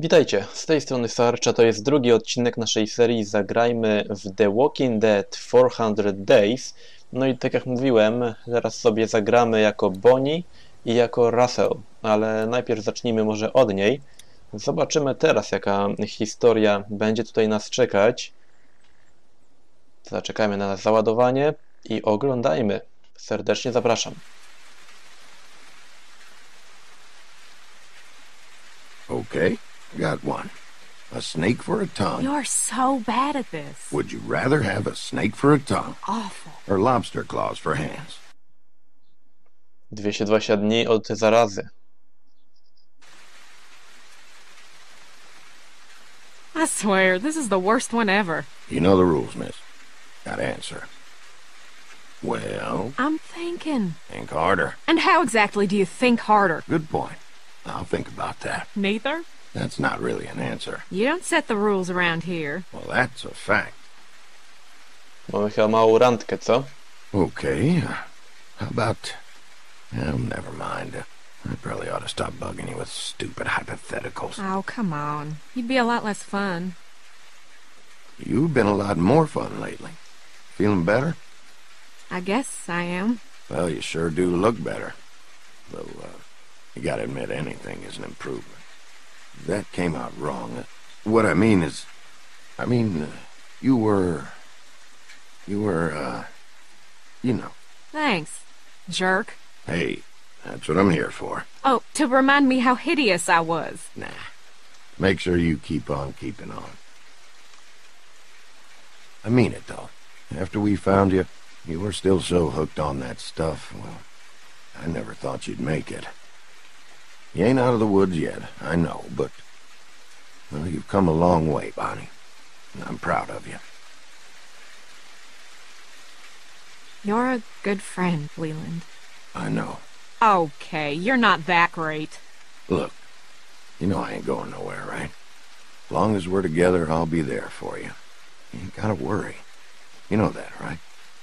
Witajcie, z tej strony Sarcza, to jest drugi odcinek naszej serii Zagrajmy w The Walking Dead 400 Days. No i tak jak mówiłem, teraz sobie zagramy jako Bonnie i jako Russell, ale najpierw zacznijmy może od niej. Zobaczymy teraz, jaka historia będzie tutaj nas czekać. Zaczekajmy na załadowanie i oglądajmy. Serdecznie zapraszam. Okay, got one. A snake for a tongue. You're so bad at this. Would you rather have a snake for a tongue Awful. or lobster claws for hands? 220 dni od zarazy. I swear, this is the worst one ever. You know the rules, miss. Gotta answer. Well, I'm thinking. think harder. And how exactly do you think harder? Good point. I'll think about that. Neither? That's not really an answer. You don't set the rules around here. Well, that's a fact. Mamy chyba małą randkę, co? Okay, how about... never mind. I probably ought to stop bugging you with stupid hypotheticals. Oh, come on. You'd be a lot less fun. You've been a lot more fun lately. Feeling better? I guess I am. Well, you sure do look better. Though, you gotta admit anything is an improvement. That came out wrong. What I mean is... you were, you know. Thanks, jerk. Hey, that's what I'm here for. Oh, to remind me how hideous I was. Nah. Make sure you keep on keeping on. I mean it, though. After we found you, you were still so hooked on that stuff, well, I never thought you'd make it. You ain't out of the woods yet, I know, but... well, you've come a long way, Bonnie. And I'm proud of you. You're a good friend, Leland. I know. Okay, you're not that great. Look, you know I ain't going nowhere, right? As long as we're together, I'll be there for you. You ain't gotta worry. You know that, right?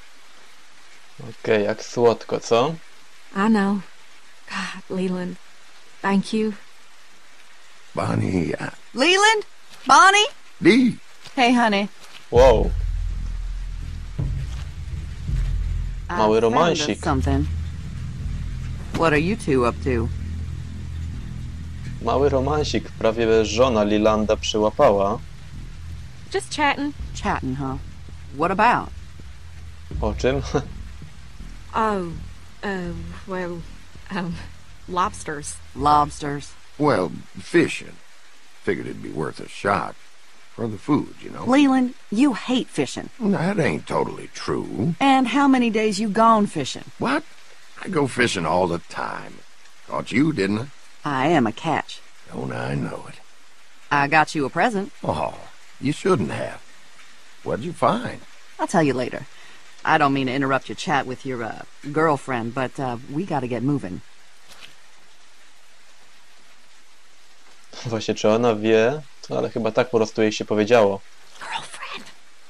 Okej, jak słodko, co? I know. God, Leland, thank you. Bonnie, Leland? Bonnie? Dee! Hey, honey. Wow, I Mały found romansik. us something. What are you two up to? mały romansik, prawie żona Lilanda przyłapała. Just chatting. Chatting, huh? What about? O czym? Oh, well, lobsters. Lobsters. Well, fishing. Figured it'd be worth a shot. For the food, you know. Leland, you hate fishing. That ain't totally true. And how many days you gone fishing? What? I go fishing all the time. Caught you, didn't I? I am a catch. Don't I know it? I got you a present. Oh, you shouldn't have. What'd you find? I'll tell you later. I don't mean to interrupt your chat with your, girlfriend, but, we gotta get moving. Właśnie, czy ona wie? Ale chyba tak po prostu jej się powiedziało. Girlfriend.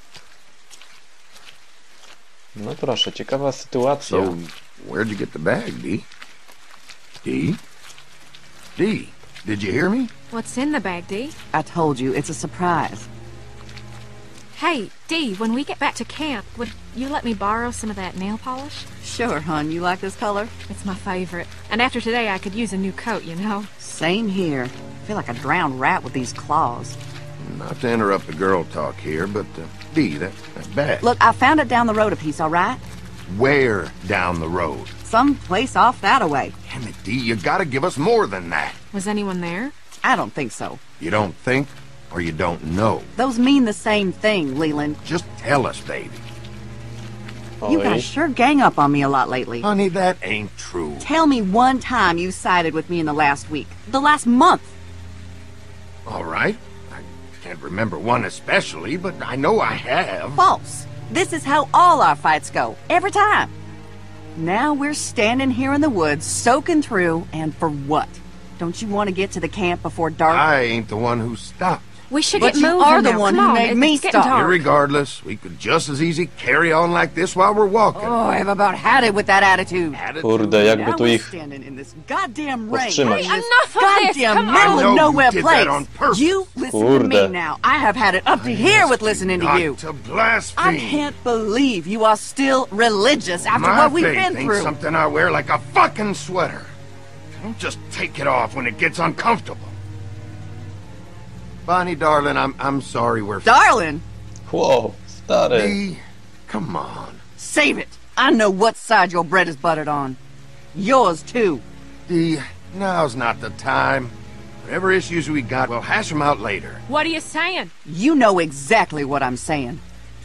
No proszę, ciekawa sytuacja. So, where'd you get the bag, Dee? Dee? Dee, did you hear me? What's in the bag, Dee? I told you, it's a surprise. Hey, Dee, when we get back to camp, would you let me borrow some of that nail polish? Sure, hon, you like this color? It's my favorite. And after today, I could use a new coat, you know? Same here. I feel like a drowned rat with these claws. Not to interrupt the girl talk here, but, Dee, that bag. Look, I found it down the road a piece, all right? Where down the road? Some place off that-a-way. Damn it, Dee, you gotta give us more than that. Was anyone there? I don't think so. You don't think, or you don't know. Those mean the same thing, Leland. Just tell us, baby. You Oj, guys sure gang up on me a lot lately. Honey, that ain't true. Tell me one time you sided with me in the last week. The last month. All right. I can't remember one especially, but I know I have. False. This is how all our fights go. Every time. Now we're standing here in the woods, soaking through, and for what? Don't you want to get to the camp before dark? I ain't the one who stopped. We should But get you moving are the now. one Come who on, made me it's getting stop. dark. Irregardless, we could just as easy carry on like this while we're walking. Oh, I've about had it with that attitude. Kurde, jakby Now tu we're ich standing in this goddamn rain. powstrzymać. in this Enough of this, goddamn come on. middle I know of you nowhere did place. that on purpose. You listen to me Kurde. now. I have had it up to here with listening to Not you. to I blaspheme. can't believe you are still religious after My what we've faith been ain't through. something I wear like a fucking sweater. Don't just take it off when it gets uncomfortable. Bonnie, darling, I'm sorry we're... Darling, Wow, stary. Dee, come on. save it. I know what side your bread is buttered on. Yours too. Dee, now's not the time. Whatever issues we got, we'll hash them out later. What are you saying? You know exactly what I'm saying.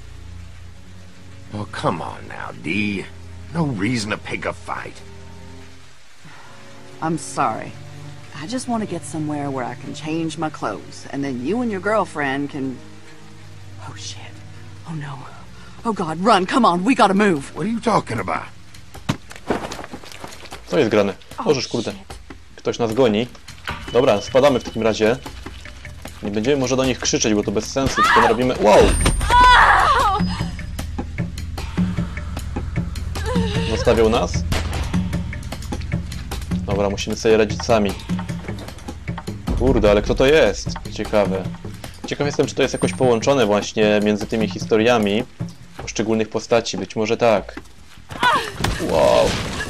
Oh, come on now, Dee. No reason to pick a fight. I'm sorry. I just want to get somewhere where I can change my clothes, and then you and your girlfriend can... Oh, shit. Oh, no. Oh, God, run. Come on, we gotta move. What are you talking about? Co jest grane? Możesz, kurde. Ktoś nas goni. Dobra, spadamy w takim razie. Nie będziemy może do nich krzyczeć, bo to bez sensu, tylko narobimy... Wow! Zostawią nas? Dobra, musimy sobie radzić sami. Kurde, ale kto to jest? Ciekawe. Ciekaw jestem, czy to jest jakoś połączone właśnie między tymi historiami poszczególnych postaci. Być może tak. Wow.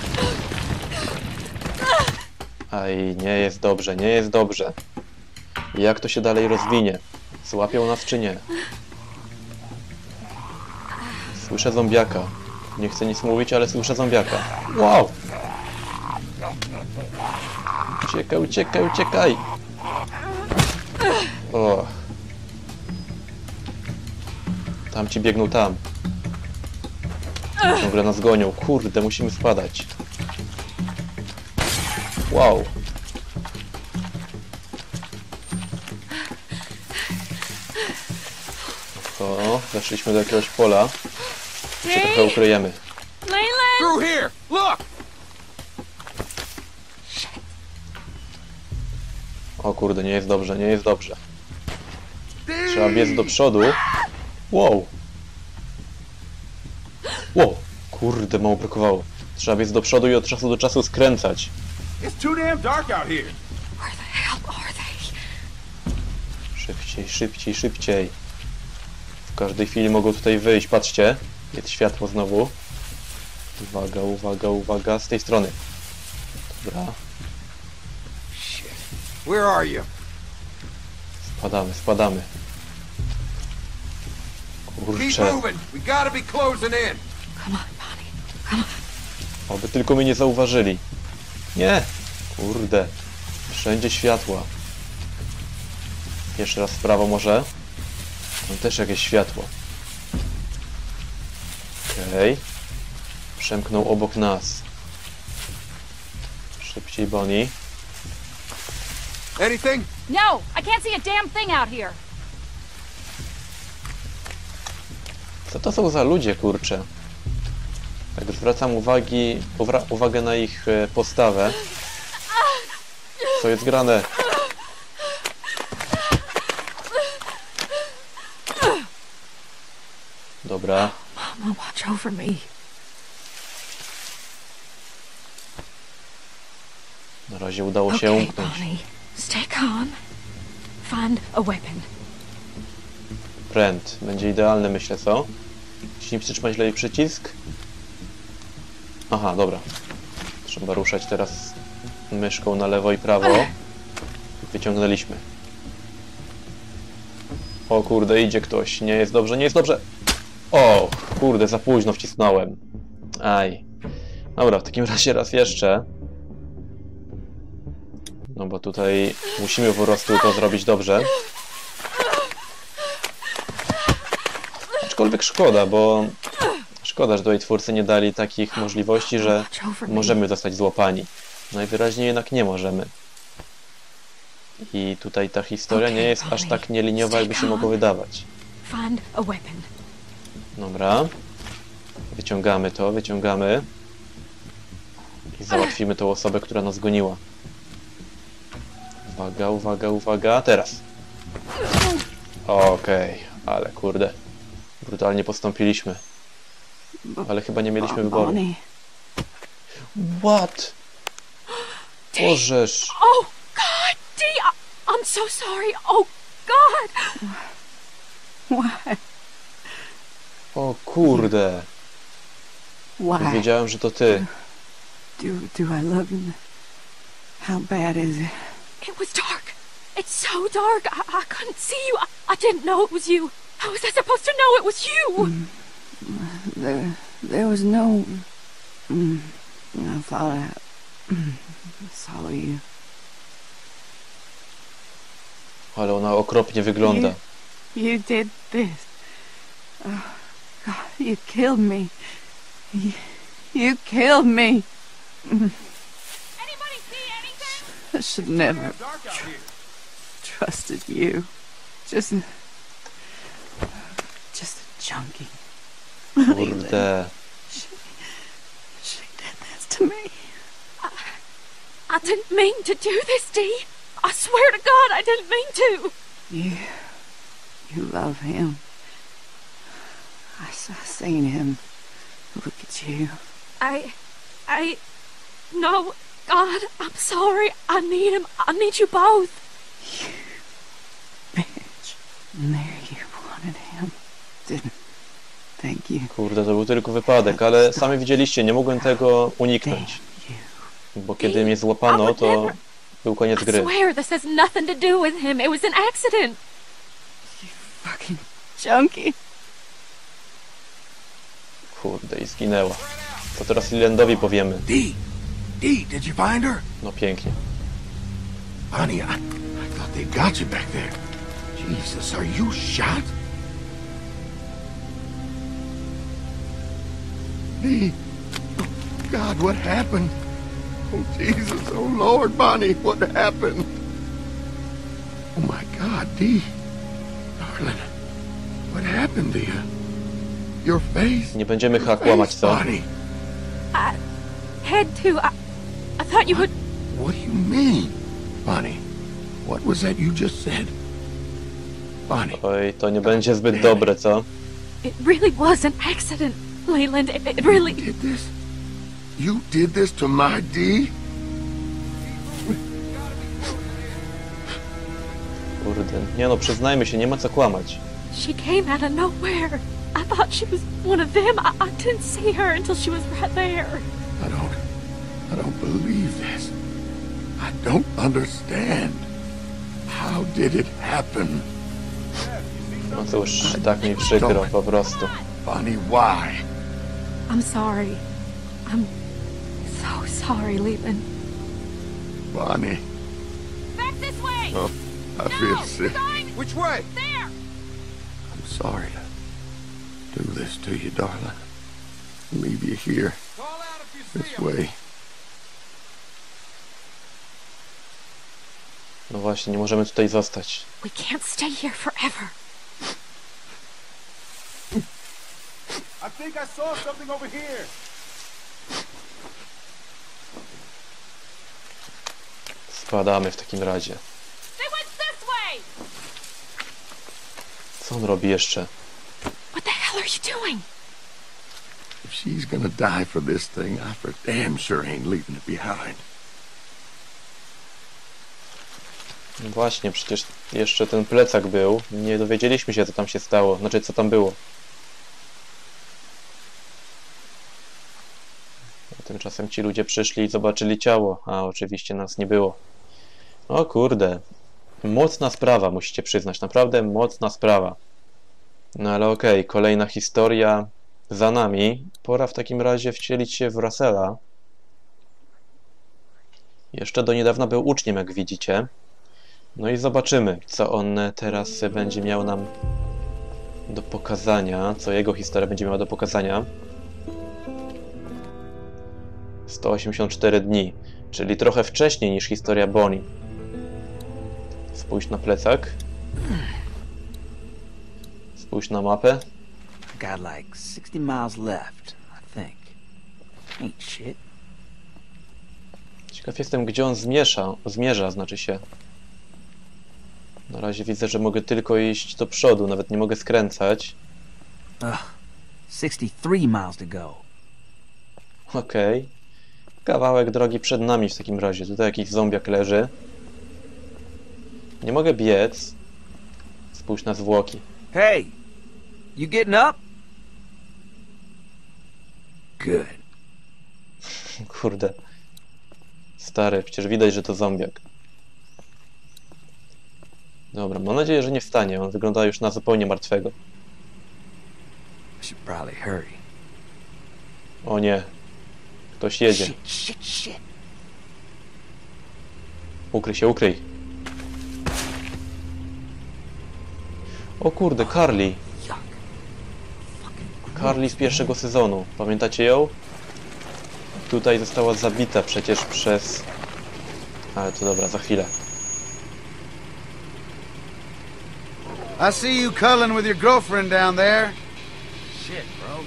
Aj, nie jest dobrze, nie jest dobrze. Jak to się dalej rozwinie? Złapią nas czy nie? Słyszę zombiaka. Nie chcę nic mówić, ale słyszę zombiaka. Wow! Uciekaj, uciekaj, uciekaj! O. Tam ci biegną tam. Ciągle nas gonią. Kurde, musimy spadać. Wow. To, weszliśmy do jakiegoś pola. Się trochę ukryjemy. Leland! Through here! Look! O kurde, nie jest dobrze, nie jest dobrze. Trzeba biec do przodu. Wow. Wow. Kurde, mało brakowało. Trzeba biec do przodu i od czasu do czasu skręcać. It's too damn dark out here. Where the hell are they? Szybciej, szybciej, szybciej. W każdej chwili mogą tutaj wyjść. Patrzcie. Jest światło znowu. Uwaga, uwaga, uwaga. Z tej strony. Dobra. Shit. Where are you? Spadamy, spadamy. Keep Kurczę. moving. We gotta be closing in. Come on, Bonnie. Come on. Oby tylko mnie nie zauważyli. Nie! Kurde. Wszędzie światła. Jeszcze raz w prawo może. Tam też jakieś światło. Okej. Przemknął obok nas. Szybciej, Bonnie. Anything? No, I can't see a damn thing out here. Co to są za ludzie, kurcze? Tak zwracam uwagę na ich postawę. Co jest grane? Dobra. Mama, watch over me. Na razie udało się Okay, umknąć. Bonnie. Stay calm. Find a weapon. Pręd. Będzie idealny, myślę, co? Jeśli przytrzymać lewy przycisk. Aha, dobra. Trzeba ruszać teraz myszką na lewo i prawo. Wyciągnęliśmy. O kurde, idzie ktoś. Nie jest dobrze, nie jest dobrze. O, kurde, za późno wcisnąłem. Aj. Dobra, w takim razie raz jeszcze. No bo tutaj musimy po prostu to zrobić dobrze. Aczkolwiek szkoda, bo szkoda, że tutaj twórcy nie dali takich możliwości, że Watch over me. możemy zostać złapani. Najwyraźniej jednak nie możemy. I tutaj ta historia nie jest aż tak nieliniowa, jakby się mogło wydawać. Find a weapon. Dobra. Wyciągamy to, wyciągamy. I załatwimy tą osobę, która nas goniła. Uwaga, uwaga, uwaga. Teraz. Okej, ale kurde. Brutalnie postąpiliśmy. Ale chyba nie mieliśmy wyboru. Bonnie. What? Bożeż. Oh, God, Dee, I'm so sorry. Oh, God. Why? O kurde. Why? Wiedziałem, że to ty. Do I love you? How bad is it? It was dark. It's so dark. I couldn't see you. I didn't know it was you. How was I supposed to know it was you? There was no... I thought I saw you. Ale ona okropnie wygląda. You did this. Oh, God, you killed me. You killed me. Anybody see anything? I should never Damn dark out here. trusted you. Just a junkie. Kurde. She did this to me. I didn't mean to do this, Dee. I swear to God, I didn't mean to. You love him. I seen him. Look at you. No, God, I'm sorry. I need him. I need you both. Bitch. And there you wanted him. Didn't thank you. Kurde, to był tylko wypadek, ale sami widzieliście, nie mogłem tego Damn uniknąć. you. Bo kiedy mnie złapano, to był koniec I gry. swear this has nothing to do with him. It was an accident. Fucking junkie. Kurde, i zginęła. To teraz Lelandowi powiemy. Dee! Dee, did you find her? No pięknie. Bonnie, I thought they got you back there. Jesus, are you shot? Dee! Oh, God, what happened? Oh, Jesus, oh, Lord, Bonnie, what happened? Oh, my God, Dee. Darling, what happened to you? Your face? Nie będziemy chyba kłamać, co? Bonnie, I had to. I thought you would. what do you mean? Bonnie, what was that you just said? Bonnie. Oj, to nie będzie zbyt dobre, co? It really was an accident, Leland. It really. Did this? You did this to my Dee? Kurde. Nie no, przyznajmy się, nie ma co kłamać. She came out of nowhere. I thought she was one of them. I didn't see her until she was right there. I don't believe this. I don't understand. How did it happen? No cóż, tak mi przykro po prostu. Bonnie, why? I'm sorry. I'm so sorry, Leland. Bonnie, Back this way. oh, I feel sick. Which way? There. I'm sorry to do this to you, darling. Leave you here Call out if you see this him. way. No właśnie, nie możemy tutaj zostać. We can't stay here forever. I think I saw something over here. Spadamy w takim razie. They went this way. Co on robi jeszcze? What the hell are you doing? If she's gonna die for this thing, I for damn sure ain't leaving it behind. No właśnie, przecież jeszcze ten plecak był. Nie dowiedzieliśmy się, co tam się stało. Znaczy, co tam było. A tymczasem ci ludzie przyszli i zobaczyli ciało, a oczywiście nas nie było. O kurde. Mocna sprawa, musicie przyznać. Naprawdę mocna sprawa. No ale okej, kolejna historia za nami. Pora w takim razie wcielić się w Russella. Jeszcze do niedawna był uczniem, jak widzicie. No i zobaczymy, co on teraz będzie miał nam do pokazania, co jego historia będzie miała do pokazania. 184 dni, czyli trochę wcześniej niż historia Bonnie. Spójrz na plecak. Spójrz na mapę. I got like 60 miles left, I think. Ain't shit. Ciekaw jestem, gdzie on zmierza, znaczy się. No Na razie widzę, że mogę tylko iść do przodu, nawet nie mogę skręcać. 63 miles to go. Okej. Kawałek drogi przed nami w takim razie. Tutaj jakiś zombiak leży. Nie mogę biec. Spójrz na zwłoki. Hey, you getting up? Good. Kurde. Stary, przecież widać, że to zombiak. Dobra, mam nadzieję, że nie wstanie. On wygląda już na zupełnie martwego. I should probably hurry. O nie. Ktoś jedzie. Shit. Ukryj się, ukryj. O kurde, Carly. Carly z pierwszego sezonu. Pamiętacie ją? Tutaj została zabita przecież przez... Ale to dobra, za chwilę. I see you culling with your girlfriend down there. Shit,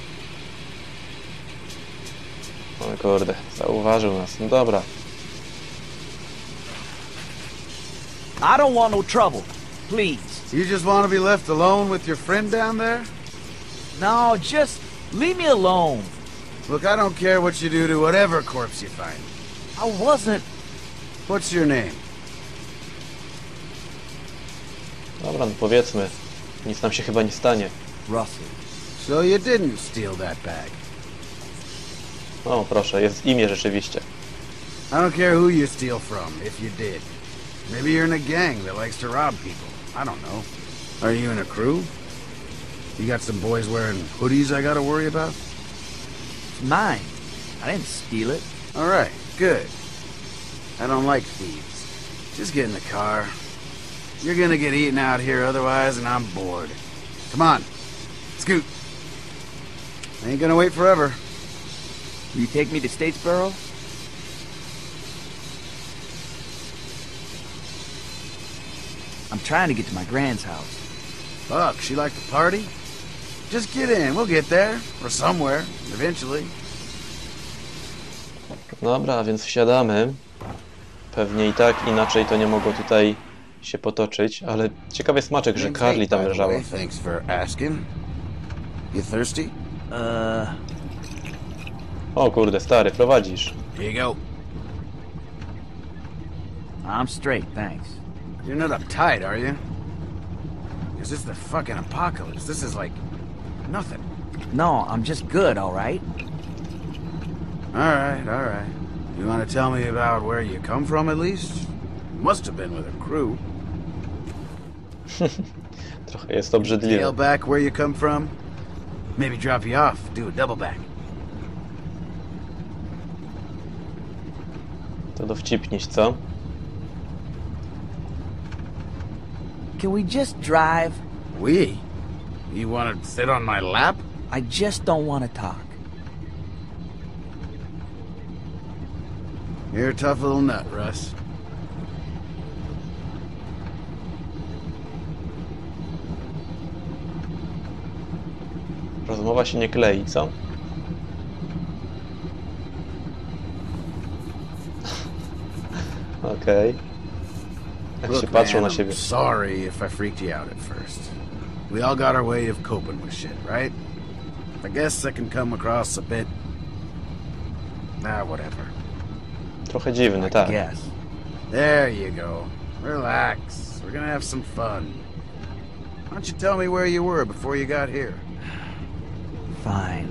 bro. O kurde, zauważył nas. No dobra. I don't want no trouble. Please. You just want to be left alone with your friend down there? No, just leave me alone. Look, I don't care what you do to whatever corpse you find. I wasn't... What's your name? Dobra, no powiedzmy. Nic nam się chyba nie stanie. Russell. So you didn't steal that bag. O, proszę, jest imię rzeczywiście. I don't care who you steal from, if you did. Maybe you're in a gang that likes to rob people. I don't know. Are you in a crew? You got some boys wearing hoodies I gotta worry about? It's mine. I didn't steal it. Alright, good. I don't like thieves. Just get in the car. You're gonna get eaten out here otherwise, and I'm bored. Come on, scoot. I ain't gonna wait forever. Will you take me to Statesboro? I'm trying to get to my grand's house. Fuck, she like to party? Just get in, we'll get there. Or somewhere, eventually. Dobra, a więc wsiadamy. Pewnie i tak inaczej to nie mogło tutaj się potoczyć, ale ciekawy smaczek, że Carly tam leżała. Thanks for asking. You thirsty? O kurde, stary, prowadzisz. Here you go. I'm straight, thanks. You're not uptight, are you? Because it's the fucking apocalypse. This is like nothing. No, I'm just good, all right? All right. You want to tell me about where you come from, at least? Must have been with a crew. Trochę jest obrzydliwe. Tail back where you come from? Maybe drop you off, do a double back. To dowcipniś, co? Can we just drive? We? You want to sit on my lap? I just don't want to talk. You're a tough little nut, Russ. Rozmowa się nie klei, co? Okej. Jak się Look, patrzą man, na siebie. I'm sorry if I freaked you out at first. We all got our way of coping with shit, right? I guess I can come across a bit... whatever. Trochę dziwny, tak. Yes. There you go. Relax. We're gonna have some fun. Why don't you tell me where you were before you got here? Fine.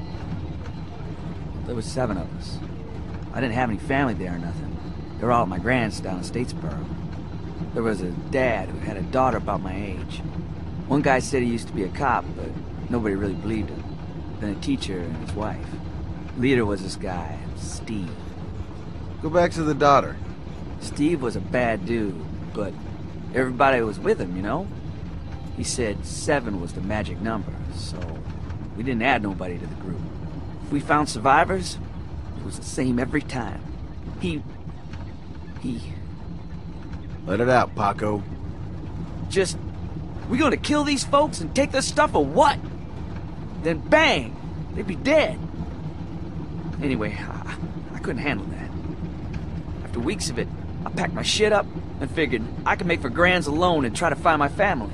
There was 7 of us. I didn't have any family there or nothing. They were all at my grand's down in Statesboro. There was a dad who had a daughter about my age. One guy said he used to be a cop, but nobody really believed him. Then a teacher and his wife. Leader was this guy, Steve. Go back to the daughter. Steve was a bad dude, but everybody was with him, you know? He said 7 was the magic number, so we didn't add nobody to the group. If we found survivors, it was the same every time. He... Let it out, Paco. just... We gonna kill these folks and take their stuff or what? Then bang! They'd be dead. Anyway, I couldn't handle that. After weeks of it, I packed my shit up and figured I could make for Grands alone and try to find my family.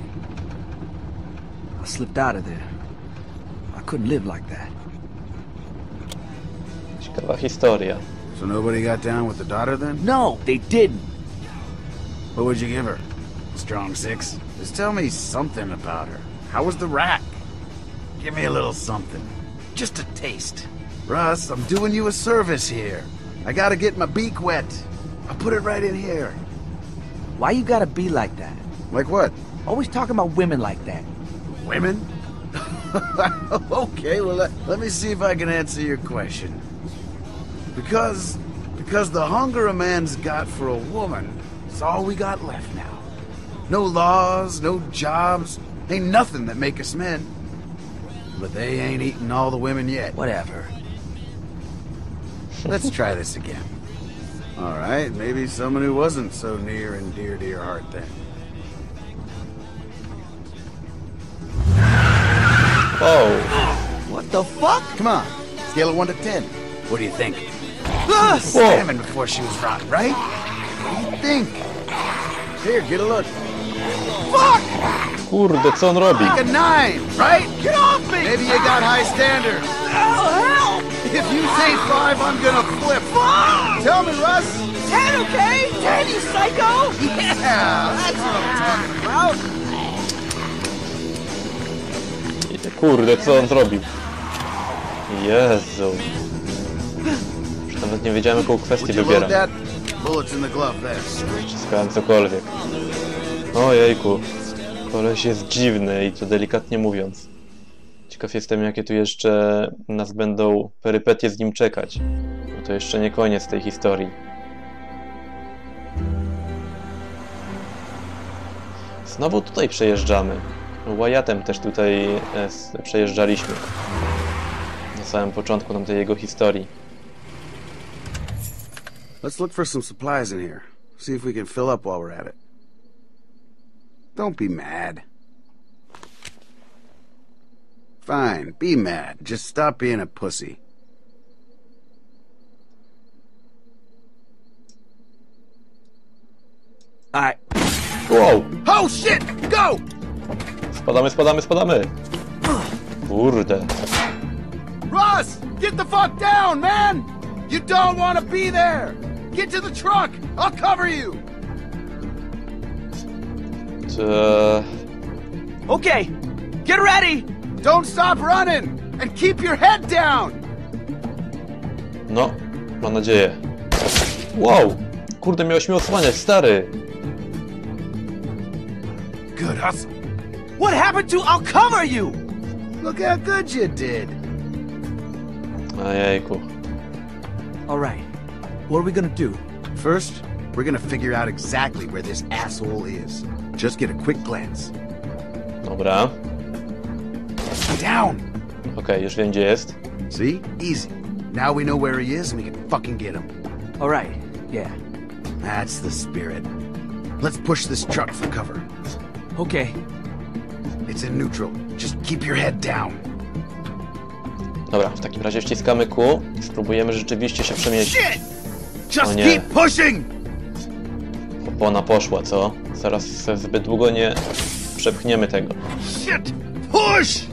I slipped out of there. I couldn't live like that. Ciekawa historia. So nobody got down with the daughter then? No, they didn't. What would you give her? Strong 6? Just tell me something about her. How was the rack? Give me a little something. Just a taste. Russ, I'm doing you a service here. I gotta get my beak wet. I'll put it right in here. Why you gotta be like that? Like what? Always talking about women like that. Women? Okay, well, let me see if I can answer your question. Because the hunger a man's got for a woman is all we got left now. No laws, no jobs, ain't nothing that make us men. But they ain't eaten all the women yet. Whatever. Let's try this again. All right, maybe someone who wasn't so near and dear to your heart then. Oh, What the fuck? Come on, scale of 1 to 10. What do you think? Ah! Salmon before she was rotten, right? What do you think? Here, get a look. Fuck! kurde, co on robi? Like a 9, right? Get off me! Maybe you got high standards. Help! If you say 5, I'm gonna flip. Fuck! Tell me, Russ. 10, okay? 10, you psycho! Yeah, that's what I'm talking about. Kurde, co on zrobił? Jezu. Już nawet nie wiedziałem, jaką kwestię Would you load wybieram. that? Bullets in the glove there. Wciskałem cokolwiek. Ojejku. Koleś jest dziwny i to delikatnie mówiąc. Ciekaw jestem, jakie tu jeszcze nas będą perypetie z nim czekać. Bo to jeszcze nie koniec tej historii. Znowu tutaj przejeżdżamy. Wyattem też tutaj przejeżdżaliśmy. Na samym początku tamtej jego historii. Let's look for some supplies in here. See if we can fill up while we're at it. Don't be mad. Fine, be mad. Just stop being a pussy. Alright. Wow! Oh shit! Go! Spadamy, spadamy, spadamy! Kurde. Russ! Get the fuck down, man! You don't want to be there! Get to the truck! I'll cover you! Okay, get ready! Don't stop running! And keep your head down! No, mam nadzieję. Wow! Kurde, miałeś mnie osłaniać, stary! Good hustle. What happened to I'll cover you? Look how good you did. Ojejku. Alright, what are we gonna do? First, we're gonna figure out exactly where this asshole is. Just get a quick glance. Dobra. Down! Okej, już wiem, gdzie jest. See? Easy. Now we know where he is and we can fucking get him. Alright, yeah. That's the spirit. Let's push this truck for cover. Okay. It's in neutral. Just keep your head down. Dobra, w takim razie wciskamy Q i spróbujemy rzeczywiście się przemieścić. Shit! Just O nie. keep pushing! Opona poszła, co? Zaraz zbyt długo nie przepchniemy tego. Shit! Push!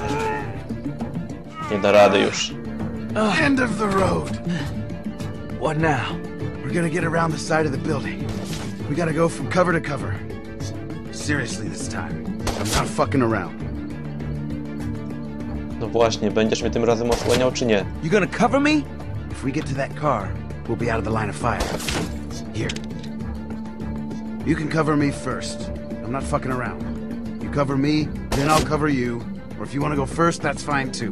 Nie da rady już. End of the road. What now? We're gonna get around the side of the building. We gotta go from cover to cover. Seriously this time. I'm not fucking around. No właśnie, będziesz mnie tym razem osłaniał, czy nie? You gonna cover me? If we get to that car, we'll be out of the line of fire. Here. You can cover me first. I'm not fucking around. You cover me, then I'll cover you. Or if you want to go first, that's fine too.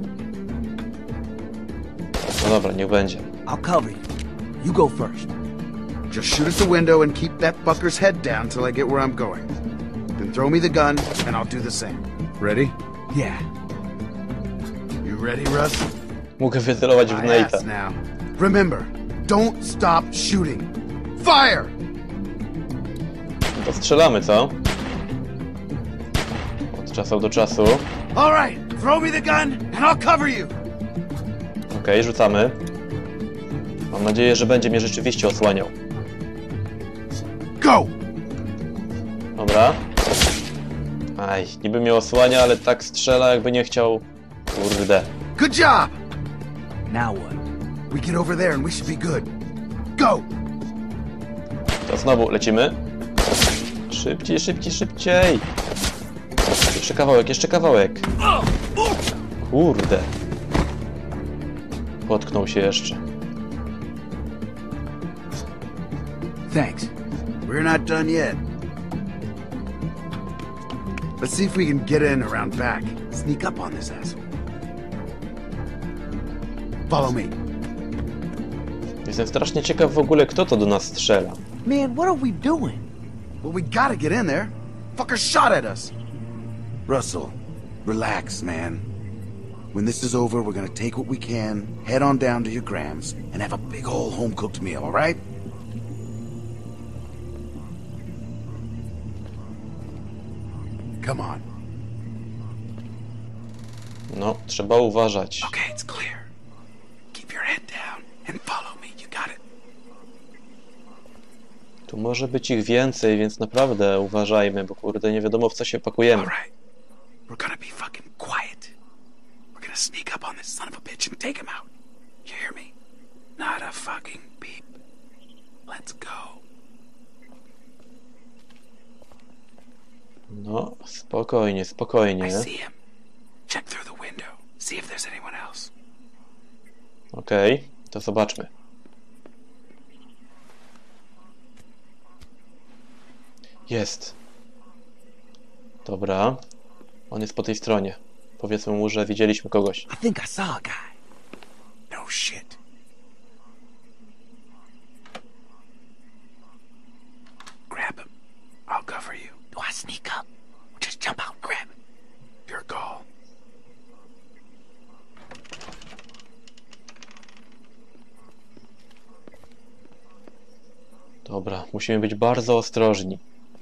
No dobra, niech będzie. I'll cover you. You go first. Just shoot at the window and keep that fucker's head down till I get where I'm going. Then throw me the gun, and I'll do the same. Ready? Yeah. You ready, Russ? Mogę wycelować w My Nate'a. ass now. Remember, don't stop shooting. Fire! To strzelamy, co? Od czasu do czasu. All right, throw me the gun, and I'll cover you. Okej, rzucamy. Mam nadzieję, że będzie mnie rzeczywiście osłaniał. Go! Dobra. Aj, niby mnie osłania, ale tak strzela, jakby nie chciał. Kurde. Good job! Now what? We get over there and we should be good. Go! To znowu lecimy. Szybciej, szybciej, szybciej. Jeszcze kawałek, jeszcze kawałek. Kurde. Potknął się jeszcze. Thanks. We're not done yet. Let's see if we can get in around back. Sneak up on this asshole. Follow me. Jestem strasznie ciekaw w ogóle, kto to do nas strzela. Man, what are we doing? Well, we gotta get in there. Fucker shot at us. Russell, relax, man. When this is over, we're gonna take what we can, head on down to your Grams, and have a big ol' home-cooked meal, alright? Come on. No, trzeba uważać. Okay, it's clear. Keep your head down and follow me. You got it. Tu może być ich więcej, więc naprawdę uważajmy, bo kurde, nie wiadomo w co się pakujemy. Alright. We're gonna be fucking quiet. We're gonna sneak up on this son of a bitch and take him out. You hear me? Not a fucking beep. Let's go. No, spokojnie, spokojnie. I see him. Check through the window. See if there's anyone else. Okej, to zobaczmy. Jest. Dobra. On jest po tej stronie. Powiedzmy mu, że widzieliśmy kogoś. I think I saw a guy. No shit. Grab him. I'll cover you. Do I sneak up? Or just jump out and grab him? Your call. Dobra, musimy być bardzo ostrożni.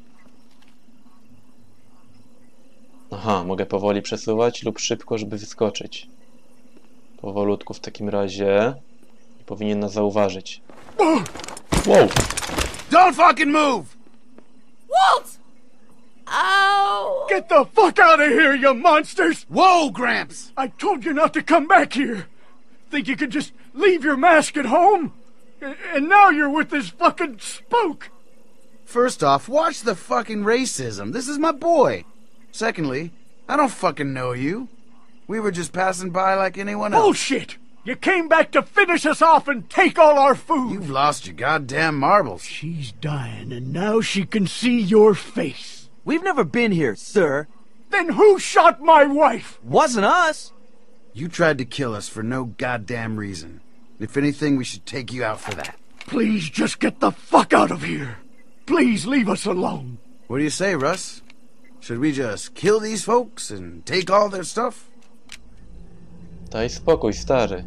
Aha, mogę powoli przesuwać lub szybko, żeby wyskoczyć. Powolutku w takim razie. Powinien nas zauważyć. Wow! Don't fucking move! Walt! Oh! Get the fuck out of here, you monsters! Whoa, Gramps! I told you not to come back here. Think you could just leave your mask at home? And now you're with this fucking spook! First off, watch the fucking racism. This is my boy. Secondly, I don't fucking know you. We were just passing by like anyone else. Bullshit! You came back to finish us off and take all our food! You've lost your goddamn marbles. She's dying, and now she can see your face. We've never been here, sir. Then who shot my wife? Wasn't us. You tried to kill us for no goddamn reason. If anything, we should take you out for that. Please just get the fuck out of here. Please leave us alone. What do you say, Russ? Should we just kill these folks and take all their stuff? Daj spokój, stary.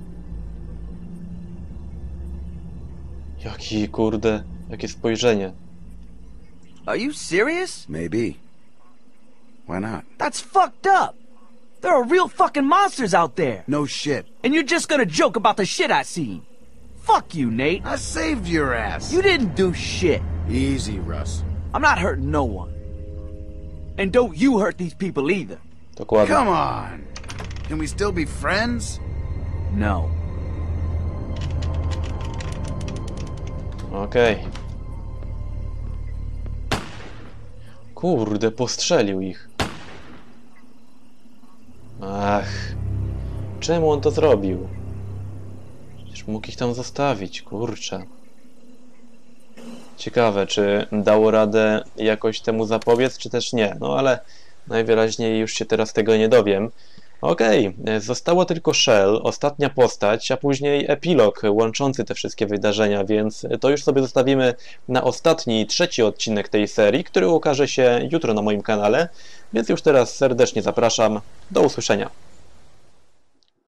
Jaki, kurde, jakie spojrzenie. Are you serious? Maybe. Why not? That's fucked up. There are real fucking monsters out there. No shit. And you're just gonna joke about the shit I seen. Fuck you, Nate. I saved your ass. You didn't do shit. Easy, Russ. I'm not hurting no one. And don't you hurt these people either. Dokładnie. Come on. Can we still be friends? No. Okej. Kurde, postrzelił ich. Ach. Czemu on to zrobił? Przecież mógł ich tam zostawić, kurczę. Ciekawe, czy dało radę jakoś temu zapobiec, czy też nie. No ale najwyraźniej już się teraz tego nie dowiem. Okej, zostało tylko Shell, ostatnia postać, a później epilog łączący te wszystkie wydarzenia, więc to już sobie zostawimy na ostatni, trzeci odcinek tej serii, który ukaże się jutro na moim kanale, więc już teraz serdecznie zapraszam. Do usłyszenia.